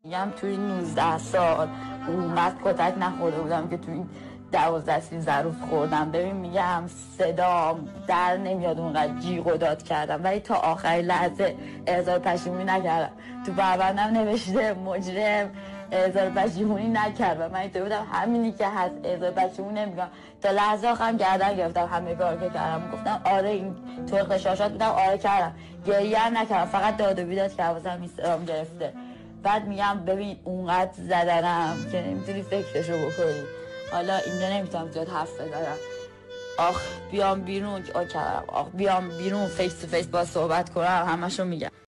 میگم توی این 19 سال اونقدر کتک نخورده بودم که توی 12-13 روز خوردم. ببین میگم صدام در نمیاد، اونقدر جیغ و داد کردم ولی تا آخرین لحظه اظهار پشیمونی نکردم. تو پروندم نوشته مجرم اظهار پشیمونی نکرد و من اینطور بودم همینی که هست اظهار پشیمونی نمیگم. تا لحظه آخرم گردن گرفتم همه کار که کردم، گفتم آره این طور خشاشات بودم، آره کردم، گریه هم نکردم، فقط داد و بیداد که حواسم ایسترام گرفته. بعد میگم ببین اونقدر زدنم که نمیتونی فکرشو بکنی. حالا اینجا نمیتونم زیاد حرف بزنم. آخ بیام بیرون، آخ بیام بیرون فیس تو فیس با صحبت کنم همشو میگم.